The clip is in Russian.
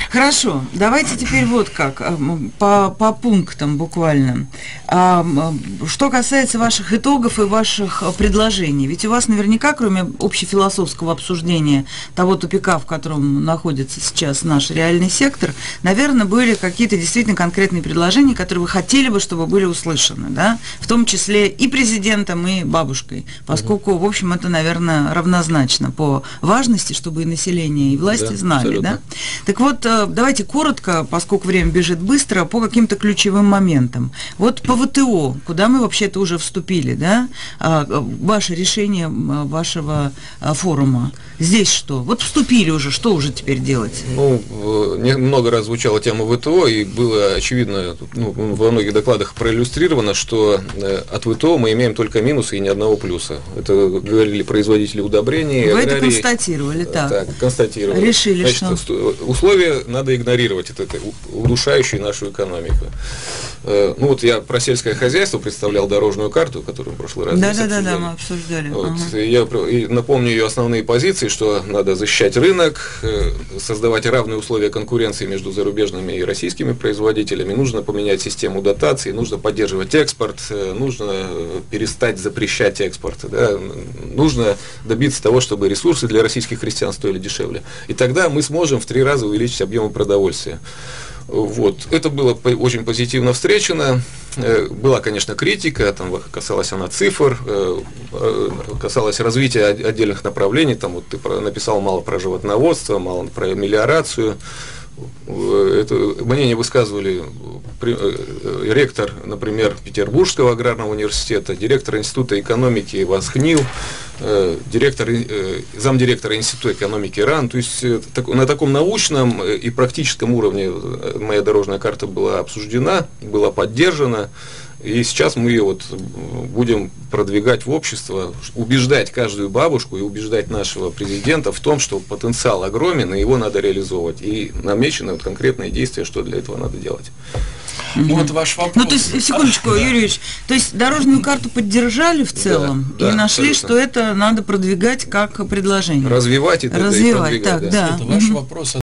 Хорошо, давайте теперь вот как, по пунктам буквально. Что касается ваших итогов и ваших предложений, ведь у вас наверняка, кроме общефилософского обсуждения того тупика, в котором находится сейчас наш реальный сектор, наверное, были какие-то действительно конкретные предложения, которые вы хотели бы, чтобы были услышаны, да, в том числе и президентом, и бабушкой, поскольку, в общем, это, наверное, равнозначно по важности, чтобы и население, и власти знали, абсолютно. Да? Так вот, давайте коротко, поскольку время бежит быстро, по каким-то ключевым моментам. Вот по ВТО, куда мы вообще-то уже вступили, да, ваше решение вашего форума. Здесь что? Вот вступили уже, что уже теперь делать? Ну, много раз звучала тема ВТО, и было очевидно, во многих докладах проиллюстрировано, что от ВТО мы имеем только минусы и ни одного плюса. Это говорили производители удобрений. Вы аграрии. Это констатировали, так. Так, констатировали. Решили, значит, что? Условия надо игнорировать, это удушающие нашу экономику. Ну вот я про сельское хозяйство представлял дорожную карту, которую в прошлый раз Да, мы обсуждали. Вот, я напомню ее основные позиции, что надо защищать рынок, создавать равные условия конкуренции между зарубежными и российскими производителями, нужно поменять систему дотаций, нужно поддерживать экспорт, нужно перестать запрещать экспорт, да, нужно добиться того, чтобы ресурсы для российских крестьян стоили дешевле. И тогда мы сможем в 3 раза увеличить объемы продовольствия. Вот. Это было очень позитивно встречено. Была, конечно, критика, там касалась она цифр, касалась развития отдельных направлений. Там вот ты написал мало про животноводство, мало про мелиорацию. Это мнение высказывали ректор, например, Петербургского аграрного университета, директор Института экономики ВАСХНИЛ, замдиректора Института экономики РАН. То есть на таком научном и практическом уровне моя дорожная карта была обсуждена, была поддержана. И сейчас мы ее вот будем продвигать в общество, убеждать каждую бабушку и убеждать нашего президента в том, что потенциал огромен, и его надо реализовывать. И намечены вот конкретные действия, что для этого надо делать. Вот ваш вопрос. Ну, то есть, секундочку, Юрий Юрьевич, то есть дорожную карту поддержали в целом, и нашли, абсолютно, что это надо продвигать как предложение. Развивать и продвигать. Так, да. Это ваш вопрос